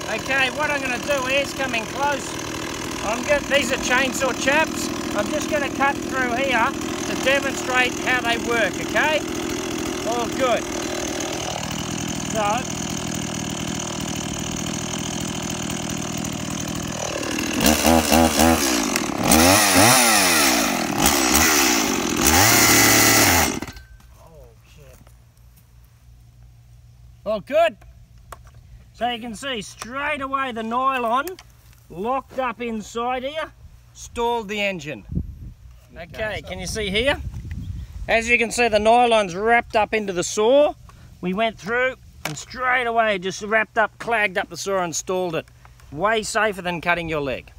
Okay, what I'm going to do is coming close. These are chainsaw chaps. I'm just going to cut through here to demonstrate how they work, okay? All good. So, all good. So you can see straight away the nylon locked up inside here, stalled the engine. Okay, can you see here? As you can see, the nylon's wrapped up into the saw. We went through and straight away just wrapped up, clagged up the saw and stalled it. Way safer than cutting your leg.